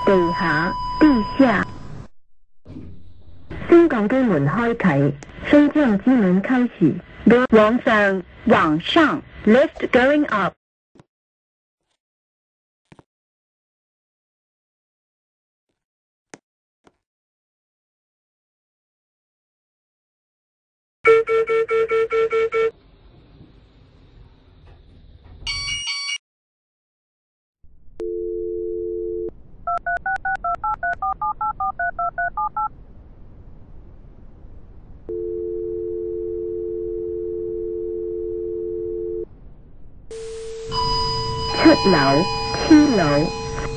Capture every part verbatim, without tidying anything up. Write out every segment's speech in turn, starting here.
地下、地下。升降机门开启，升降机门开始。往上，往上 ，lift going up。出楼，黐楼。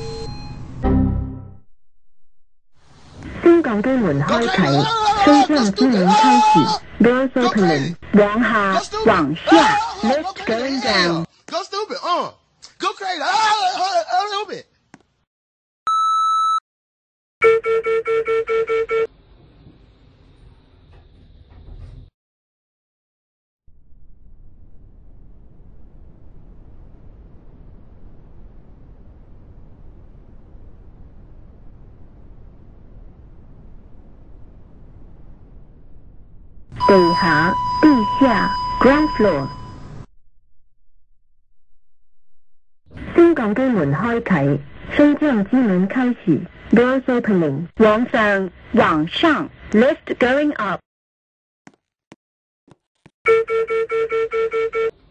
升降机门开启，升降机门开始。Doors opening， 往下，往下 ，lift going down。 Go stupid, uh, go crazy, ah, ah, stupid. 地下、地下 ，ground floor。升降机门开启，升降机门开始。Doors opening， 往上，往上 ，lift going up。